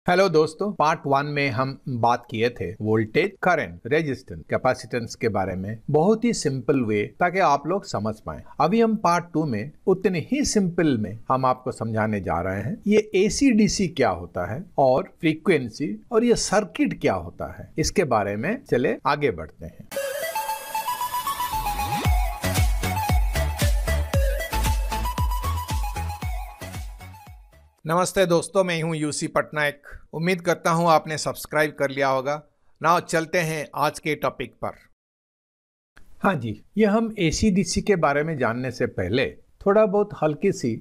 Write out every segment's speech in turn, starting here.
Hello दोस्तों, part 1 में हम बात किए थे वोल्टेज, करंट, रेजिस्टेंस, कैपेसिटेंस के बारे में बहुत ही सिंपल वे, ताकि आप लोग समझ पाएं। अभी हम पार्ट 2 में उतने ही सिंपल में हम आपको समझाने जा रहे हैं ये एसी डीसी क्या होता है और फ्रीक्वेंसी और ये सर्किट क्या होता है। इसके बारे में चले आगे बढ़ते हैं। नमस्ते दोस्तों, मैं हूं यूसी पटनायक। उम्मीद करता हूं आपने सब्सक्राइब कर लिया होगा। नाउ चलते हैं आज के टॉपिक पर। हाँ जी, ये हम एसी डीसी के बारे में जानने से पहले थोड़ा बहुत हल्की सी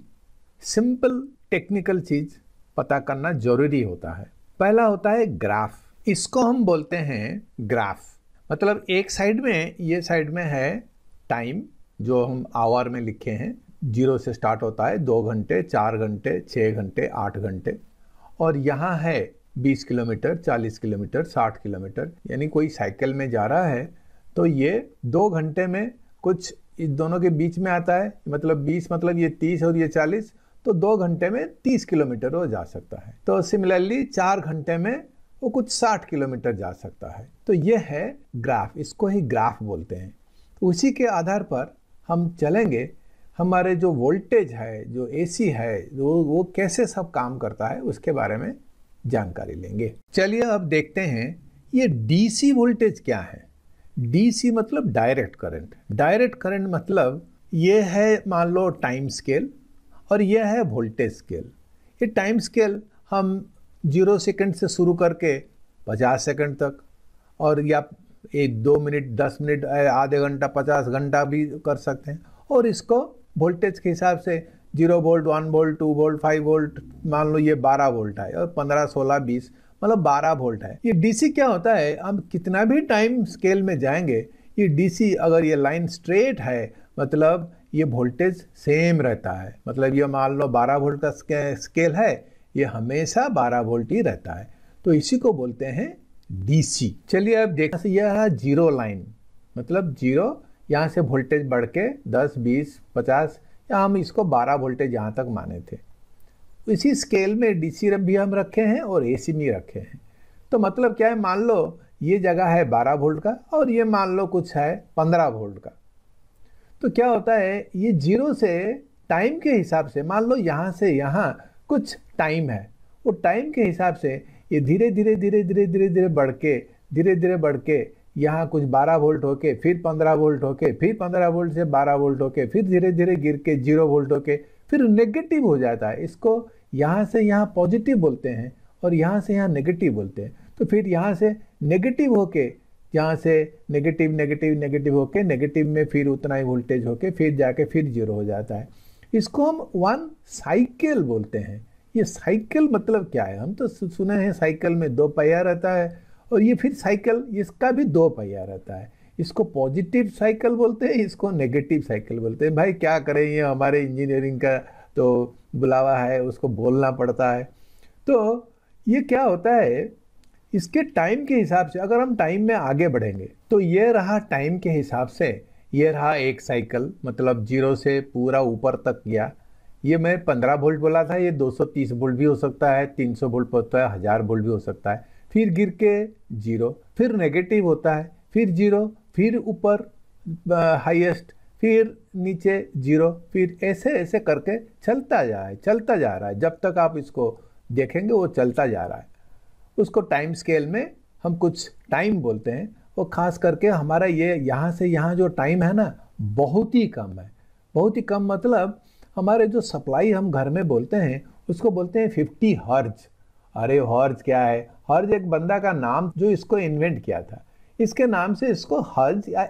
सिंपल टेक्निकल चीज पता करना जरूरी होता है। पहला होता है ग्राफ। इसको हम बोलते हैं ग्राफ। मतलब एक साइड में, ये साइड में है टाइम, जो हम आवर में लिखे हैं। 0 से स्टार्ट होता है, 2 घंटे, 4 घंटे, 6 घंटे, 8 घंटे। और यहाँ है 20 किलोमीटर, 40 किलोमीटर, 60 किलोमीटर। यानी कोई साइकिल में जा रहा है तो ये 2 घंटे में कुछ इस दोनों के बीच में आता है। मतलब 20 मतलब ये 30 और ये 40, तो 2 घंटे में 30 किलोमीटर वो जा सकता है। तो सिमिलरली 4 घंटे में वो कुछ 60 किलोमीटर जा सकता है। तो ये है ग्राफ, इसको ही ग्राफ बोलते हैं। उसी के आधार पर हम चलेंगे। हमारे जो वोल्टेज है, जो एसी है, वो कैसे सब काम करता है उसके बारे में जानकारी लेंगे। चलिए अब देखते हैं ये डीसी वोल्टेज क्या है। डीसी मतलब डायरेक्ट करंट। डायरेक्ट करंट मतलब ये है, मान लो टाइम स्केल, और ये है वोल्टेज स्केल। ये टाइम स्केल हम 0 सेकंड से शुरू करके 50 सेकंड तक, और या 1-2 मिनट, 10 मिनट, आधे घंटा, 50 घंटा भी कर सकते हैं। और इसको वोल्टेज के हिसाब से 0 वोल्ट, 1 वोल्ट, 2 वोल्ट, 5 वोल्ट, मान लो ये 12 वोल्ट है, और 15, 16, 20 मतलब 12 वोल्ट है। ये डीसी क्या होता है, हम कितना भी टाइम स्केल में जाएंगे, ये डीसी अगर ये लाइन स्ट्रेट है मतलब ये वोल्टेज सेम रहता है। मतलब ये मान लो 12 वोल्ट का स्केल है, ये हमेशा 12 वोल्ट ही रहता है। तो इसी को बोलते हैं डीसी। चलिए अब देखते हैं, यह है 0 लाइन। मतलब 0, यहाँ से वोल्टेज बढ़ के 10, 20, 50, या हम इसको 12 वोल्टेज यहाँ तक माने थे। इसी स्केल में डीसी भी हम रखे हैं और एसी भी रखे हैं। तो मतलब क्या है, मान लो ये जगह है 12 वोल्ट का, और ये मान लो कुछ है 15 वोल्ट का। तो क्या होता है, ये 0 से टाइम के हिसाब से, मान लो यहाँ से यहाँ कुछ टाइम है, वो टाइम के हिसाब से ये धीरे धीरे धीरे धीरे धीरे धीरे बढ़ के, धीरे धीरे बढ़ के यहाँ कुछ 12 वोल्ट होके, फिर 15 वोल्ट होके, फिर 15 वोल्ट से 12 वोल्ट होके, फिर धीरे धीरे गिर के 0 वोल्ट होके, फिर नेगेटिव हो जाता है। इसको यहाँ से यहाँ पॉजिटिव बोलते हैं और यहाँ से यहाँ नेगेटिव बोलते हैं। तो फिर यहाँ से नेगेटिव होके, यहाँ से नेगेटिव नेगेटिव नेगेटिव होके, नेगेटिव में फिर उतना ही वोल्टेज होके, फिर जाके फिर 0 हो जाता है। इसको हम 1 साइकिल बोलते हैं। ये साइकिल मतलब क्या है, हम तो सुने हैं साइकिल में 2 पहिया रहता है, और ये फिर साइकिल, इसका भी 2 पहिया रहता है। इसको पॉजिटिव साइकिल बोलते हैं, इसको नेगेटिव साइकिल बोलते हैं। भाई क्या करें, ये हमारे इंजीनियरिंग का तो बुलावा है, उसको बोलना पड़ता है। तो ये क्या होता है, इसके टाइम के हिसाब से अगर हम टाइम में आगे बढ़ेंगे तो ये रहा टाइम के हिसाब से, ये रहा एक साइकिल। मतलब 0 से पूरा ऊपर तक गया। ये मैं 15 वोल्ट बोला था, ये 230 वोल्ट भी हो सकता है, 300 वोल्ट होता है, 1000 वोल्ट भी हो सकता है। फिर गिर के 0, फिर नेगेटिव होता है, फिर 0, फिर ऊपर हाईएस्ट, फिर नीचे 0, फिर ऐसे ऐसे करके चलता जा रहा है। जब तक आप इसको देखेंगे वो चलता जा रहा है। उसको टाइम स्केल में हम कुछ टाइम बोलते हैं। वो खास करके हमारा ये यहाँ से यहाँ जो टाइम है ना, बहुत ही कम है। बहुत ही कम मतलब हमारे जो सप्लाई हम घर में बोलते हैं उसको बोलते हैं 50 हर्ज। अरे हर्ज क्या है, हर्ज एक बंदा का नाम जो इसको इन्वेंट किया था, इसके नाम से इसको हर्ज या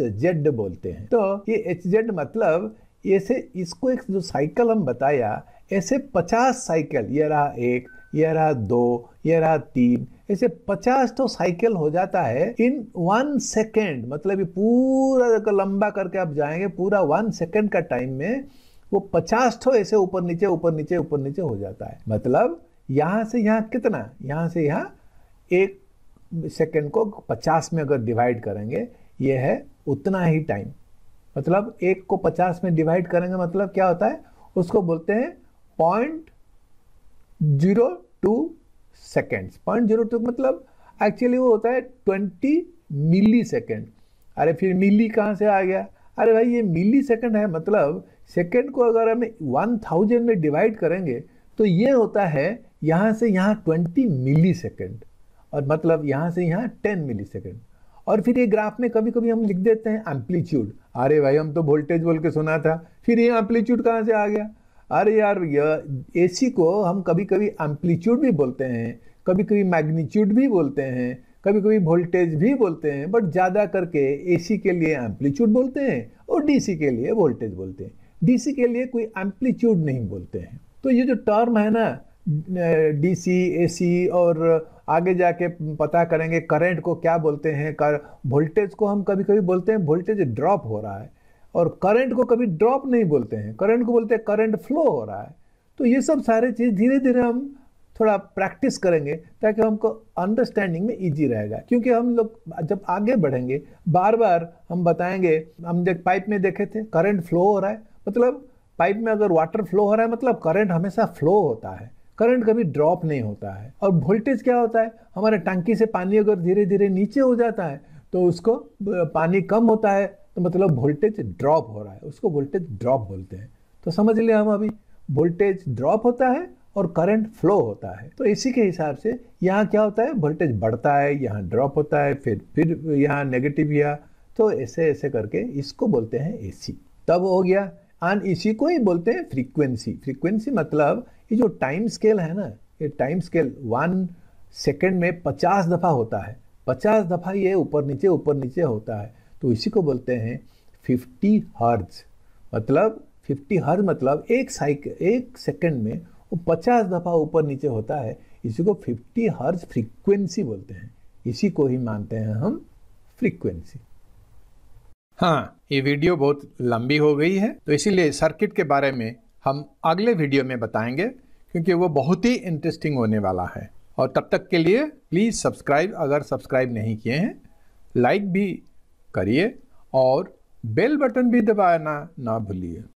HZ बोलते हैं। तो ये HZ मतलब ऐसे, इसको एक जो साइकिल हम बताया, ऐसे 50 साइकिल, ये रहा 1, ये रहा 2, ये रहा 3, ऐसे 50 तो साइकिल हो जाता है इन 1 सेकेंड। मतलब ये पूरा लंबा करके आप जाएंगे, पूरा 1 सेकेंड का टाइम में वो 50 तो ऐसे ऊपर नीचे ऊपर नीचे ऊपर नीचे हो जाता है। मतलब यहाँ से यहाँ कितना, यहाँ से यहाँ 1 सेकेंड को 50 में अगर डिवाइड करेंगे, ये है उतना ही टाइम। मतलब 1 को 50 में डिवाइड करेंगे मतलब क्या होता है, उसको बोलते हैं 0.02 सेकेंड्स। 0.02 मतलब एक्चुअली वो होता है 20 मिली सेकेंड। अरे फिर मिली कहाँ से आ गया? अरे भाई ये मिली सेकेंड है, मतलब सेकेंड को अगर हमें 1000 में डिवाइड करेंगे तो ये होता है यहाँ से यहाँ 20 मिली सेकेंड, और मतलब यहाँ से यहाँ 10 मिली सेकेंड। और फिर ये ग्राफ में कभी कभी हम लिख देते हैं एम्पलीट्यूड। अरे भाई हम तो वोल्टेज बोल के सुना था, फिर ये एम्पलीट्यूड कहाँ से आ गया? अरे यार ये एसी को हम कभी कभी एम्पलीट्यूड भी बोलते हैं, कभी कभी मैग्नीट्यूड भी बोलते हैं, कभी कभी वोल्टेज भी बोलते हैं, बट ज़्यादा करके एसी के लिए एम्पलीट्यूड बोलते हैं और डीसी के लिए वोल्टेज बोलते हैं। डीसी के लिए कोई एम्पलीट्यूड नहीं बोलते हैं। तो ये जो टर्म है ना डीसी, एसी, और आगे जाके पता करेंगे करंट को क्या बोलते हैं। वोल्टेज को हम कभी कभी बोलते हैं वोल्टेज ड्रॉप हो रहा है, और करंट को कभी ड्रॉप नहीं बोलते हैं, करंट को बोलते हैं करंट फ्लो हो रहा है। तो ये सब सारे चीज़ धीरे धीरे हम थोड़ा प्रैक्टिस करेंगे ताकि हमको अंडरस्टैंडिंग में इजी रहेगा। क्योंकि हम लोग जब आगे बढ़ेंगे बार बार हम बताएंगे, हम पाइप में देखे थे करंट फ्लो हो रहा है, मतलब पाइप में अगर वाटर फ्लो हो रहा है मतलब करंट हमेशा फ्लो होता है, करंट कभी ड्रॉप नहीं होता है। और वोल्टेज क्या होता है? हमारे टंकी से पानी अगर धीरे धीरे नीचे हो जाता है तो उसको पानी कम होता है तो मतलब वोल्टेज ड्रॉप हो रहा है, उसको वोल्टेज ड्रॉप बोलते हैं। तो समझ लिया हम अभी, वोल्टेज ड्रॉप होता है और करंट फ्लो होता है। तो इसी के हिसाब से यहाँ क्या होता है, वोल्टेज बढ़ता है, यहाँ ड्रॉप होता है, फिर यहाँ नेगेटिव या, तो ऐसे ऐसे करके इसको बोलते हैं एसी। तब हो गया। एंड इसी को ही बोलते हैं फ्रीक्वेंसी। फ्रीक्वेंसी मतलब ये जो टाइम स्केल है ना, ये टाइम स्केल 1 सेकेंड में 50 दफ़ा होता है, 50 दफ़ा ये ऊपर नीचे होता है। तो इसी को बोलते हैं 50 हर्ट्ज। मतलब 50 हर्ट्ज मतलब एक सेकेंड में वो 50 दफ़ा ऊपर नीचे होता है। इसी को 50 हर्ट्ज फ्रीक्वेंसी बोलते हैं। इसी को ही मानते हैं हम फ्रीक्वेंसी। हाँ, ये वीडियो बहुत लंबी हो गई है, तो इसीलिए सर्किट के बारे में हम अगले वीडियो में बताएंगे, क्योंकि वो बहुत ही इंटरेस्टिंग होने वाला है। और तब तक के लिए प्लीज़ सब्सक्राइब, अगर सब्सक्राइब नहीं किए हैं, लाइक भी करिए और बेल बटन भी दबाना ना भूलिए।